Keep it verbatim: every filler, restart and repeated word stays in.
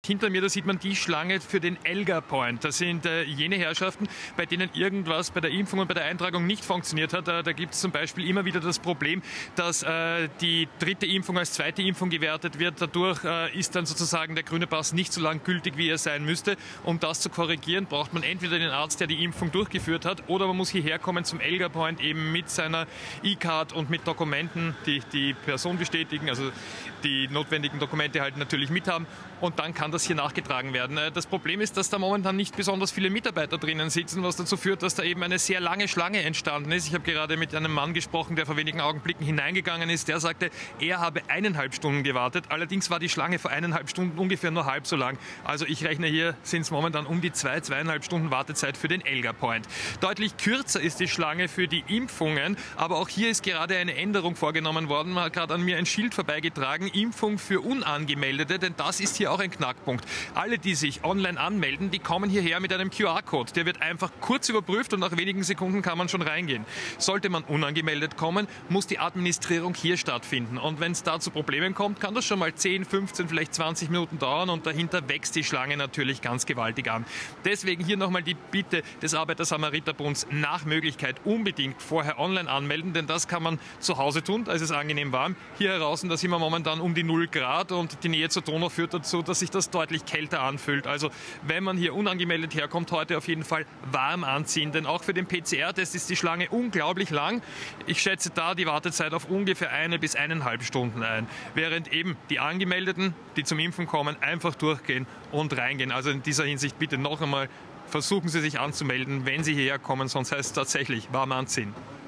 hinter mir, da sieht man die Schlange für den Elgar Point. Das sind äh, jene Herrschaften, bei denen irgendwas bei der Impfung und bei der Eintragung nicht funktioniert hat. Äh, da gibt es zum Beispiel immer wieder das Problem, dass äh, die dritte Impfung als zweite Impfung gewertet wird. Dadurch äh, ist dann sozusagen der grüne Pass nicht so lang gültig, wie er sein müsste. Um das zu korrigieren, braucht man entweder den Arzt, der die Impfung durchgeführt hat, oder man muss hierher kommen zum Elgar Point eben mit seiner E-Card und mit Dokumenten, die die Person bestätigen, also die notwendigen Dokumente halt natürlich mit haben, und dann kann das hier nachgetragen werden. Das Problem ist, dass da momentan nicht besonders viele Mitarbeiter drinnen sitzen, was dazu führt, dass da eben eine sehr lange Schlange entstanden ist. Ich habe gerade mit einem Mann gesprochen, der vor wenigen Augenblicken hineingegangen ist. Der sagte, er habe eineinhalb Stunden gewartet. Allerdings war die Schlange vor eineinhalb Stunden ungefähr nur halb so lang. Also ich rechne, hier sind es momentan um die zwei, zweieinhalb Stunden Wartezeit für den Elgar Point. Deutlich kürzer ist die Schlange für die Impfungen, aber auch hier ist gerade eine Änderung vorgenommen worden. Man hat gerade an mir ein Schild vorbeigetragen, Impfung für Unangemeldete, denn das ist hier auch ein Knackpunkt. Alle, die sich online anmelden, die kommen hierher mit einem Q R-Code. Der wird einfach kurz überprüft und nach wenigen Sekunden kann man schon reingehen. Sollte man unangemeldet kommen, muss die Administrierung hier stattfinden. Und wenn es da zu Problemen kommt, kann das schon mal zehn, fünfzehn, vielleicht zwanzig Minuten dauern, und dahinter wächst die Schlange natürlich ganz gewaltig an. Deswegen hier nochmal die Bitte des Arbeiter-Samariter-Bunds, nach Möglichkeit unbedingt vorher online anmelden, denn das kann man zu Hause tun, da ist es angenehm warm. Hier heraus, da sind wir momentan um die null Grad, und die Nähe zur Donau führt dazu, dass sich das deutlich kälter anfühlt. Also wenn man hier unangemeldet herkommt, heute auf jeden Fall warm anziehen, denn auch für den P C R-Test ist die Schlange unglaublich lang. Ich schätze da die Wartezeit auf ungefähr eine bis eineinhalb Stunden ein, während eben die Angemeldeten, die zum Impfen kommen, einfach durchgehen und reingehen. Also in dieser Hinsicht bitte noch einmal, versuchen Sie sich anzumelden, wenn Sie hierher kommen, sonst heißt es tatsächlich warm anziehen.